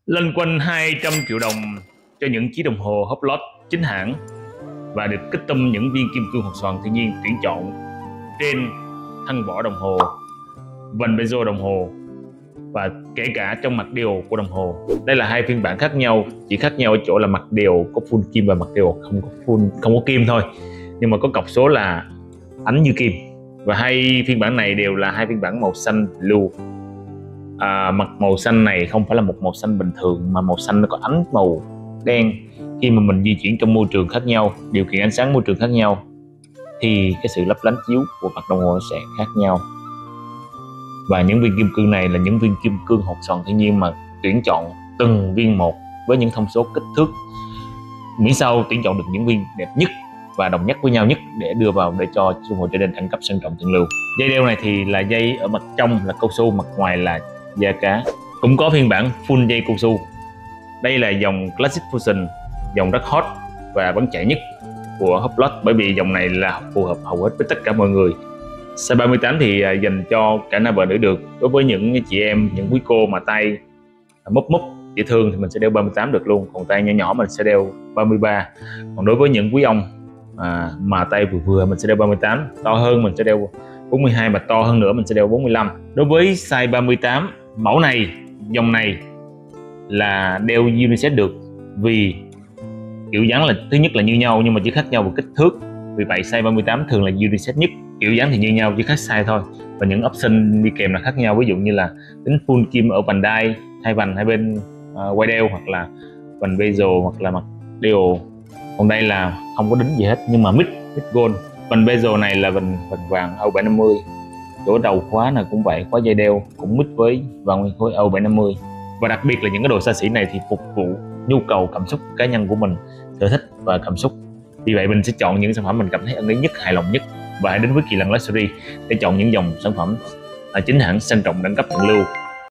Loanh quanh 200 triệu đồng cho những chiếc đồng hồ Hublot chính hãng và được kích tâm những viên kim cương hoạt xoàn thiên nhiên tuyển chọn trên thân vỏ đồng hồ, vành bezel đồng hồ và kể cả trong mặt đều của đồng hồ. Đây là hai phiên bản khác nhau, chỉ khác nhau ở chỗ là mặt đều có full kim và mặt đều không có kim thôi, nhưng mà có cọc số là ánh như kim. Và hai phiên bản này đều là hai phiên bản màu xanh blue. Mặt màu xanh này không phải là một màu xanh bình thường mà màu xanh nó có ánh màu đen. Khi mà mình di chuyển trong môi trường khác nhau, điều kiện ánh sáng môi trường khác nhau thì cái sự lấp lánh chiếu của mặt đồng hồ sẽ khác nhau. Và những viên kim cương này là những viên kim cương hoạt xoàn thiên nhiên mà tuyển chọn từng viên một với những thông số kích thước, miễn sao tuyển chọn được những viên đẹp nhất và đồng nhất với nhau nhất để đưa vào để cho đồng hồ trở nên đẳng cấp sang trọng thượng lưu. Dây đeo này thì là dây ở mặt trong là cao su, mặt ngoài là da cá. Cũng có phiên bản full dây cao su. Đây là dòng Classic Fusion, dòng rất hot và vẫn chạy nhất của Hublot, bởi vì dòng này là phù hợp hầu hết với tất cả mọi người. Size 38 thì dành cho cả nam và nữ được. Đối với những chị em, những quý cô mà tay múp dễ thương thì mình sẽ đeo 38 được luôn, còn tay nhỏ nhỏ mình sẽ đeo 33. Còn đối với những quý ông mà tay vừa mình sẽ đeo 38, to hơn mình sẽ đeo 42, mà to hơn nữa mình sẽ đeo 45. Đối với size 38, mẫu này, dòng này là đeo unisex được, vì kiểu dáng là thứ nhất là như nhau nhưng mà chỉ khác nhau về kích thước. Vì vậy size 38 thường là unisex nhất, kiểu dáng thì như nhau chỉ khác size thôi, và những option đi kèm là khác nhau. Ví dụ như là tính full kim ở vành đai, hai vành hai bên quai đeo, hoặc là vành bezel, hoặc là mặt đều. Còn đây là không có đính gì hết, nhưng mà mid gold. Vành bezel này là vành vàng AU750. Chỗ đầu khóa này cũng vậy, khóa dây đeo cũng mix với vàng nguyên khối AU750. Và đặc biệt là những cái đồ xa xỉ này thì phục vụ nhu cầu cảm xúc cá nhân của mình, sở thích và cảm xúc. Vì vậy mình sẽ chọn những sản phẩm mình cảm thấy ưng ý nhất, hài lòng nhất. Và hãy đến với Kỳ Lân Luxury để chọn những dòng sản phẩm chính hãng sang trọng đẳng cấp thượng lưu.